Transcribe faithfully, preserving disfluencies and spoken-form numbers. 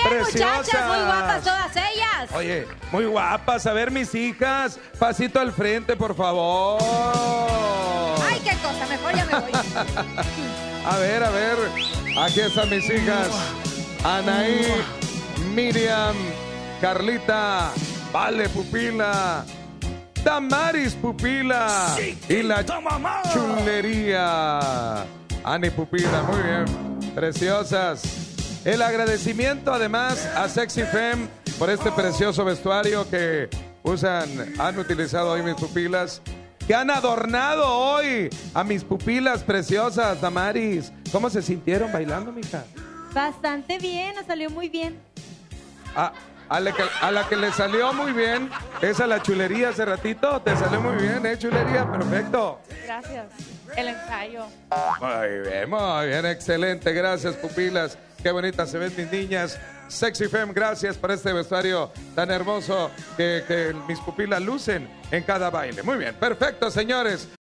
preciosas. muchachas, muy guapas todas ellas. Oye, muy guapas. A ver, mis hijas, pasito al frente, por favor. Ay, qué cosa, mejor ya me voy. A ver, a ver. Aquí están mis hijas. Anaí, Miriam, Carlita, Vale Pupila, Damaris Pupila y la chulería. Ani Pupila, muy bien. Preciosas. El agradecimiento además a Sexy Femme por este precioso vestuario que usan, han utilizado hoy mis pupilas, que han adornado hoy a mis pupilas preciosas. Damaris, ¿cómo se sintieron bailando, mija? Bastante bien, nos salió muy bien. A, a, la que, a la que le salió muy bien es a la chulería hace ratito. Te salió muy bien, ¿eh, chulería? Perfecto. Gracias. El ensayo. Muy bien, muy bien, excelente. Gracias, pupilas. Qué bonitas se ven mis niñas. Sexy Femme, gracias por este vestuario tan hermoso que, que mis pupilas lucen en cada baile. Muy bien, perfecto, señores.